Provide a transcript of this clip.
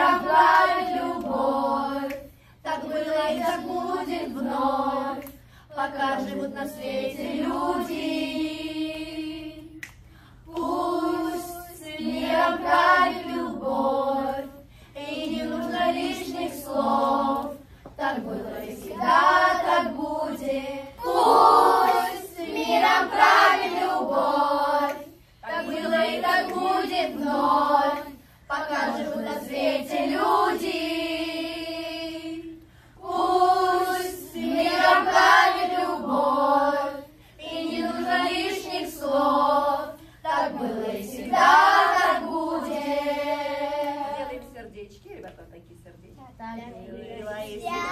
миром правит любовь. Так было и так будет вновь, пока живут на свете люди. Пусть миром правит любовь, и не нужно лишних слов. Так было и всегда, так будет. Пусть миром правит любовь, так было и так будет вновь, пока живут на свете люди. Пусть миром правит любовь, и не нужно лишних слов. Так было и всегда, так будет. Делаем сердечки, ребята, такие сердечки.